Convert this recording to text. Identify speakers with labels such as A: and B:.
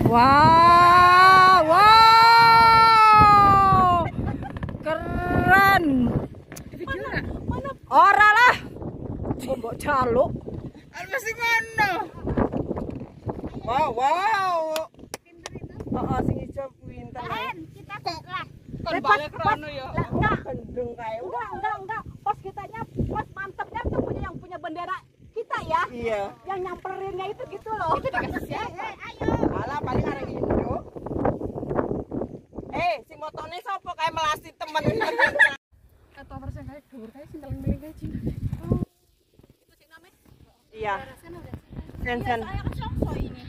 A: Wow, wow, keren. Ora lah, mbok jaluk.
B: Masih mana? Wow, wow. Oh, sing ijo pinter.
C: Kita kok
B: Kon balik rono ya.
C: Gendeng kae. Enggak. Pos kitanya, pos mantepnya tuh yang punya bendera kita ya.
B: Iya.
C: Yang nyamperinnya itu gitu loh. Itu dikasih. Ayo.
B: Alah paling arek Indo. Si motone sapa kae melasi temen.
C: Atau versi kayak dhuwur kae sing teling kae Cina. Itu sing namanya?
B: Iya.
C: Sana udah.
B: Sen.
C: Saya kan songso ini.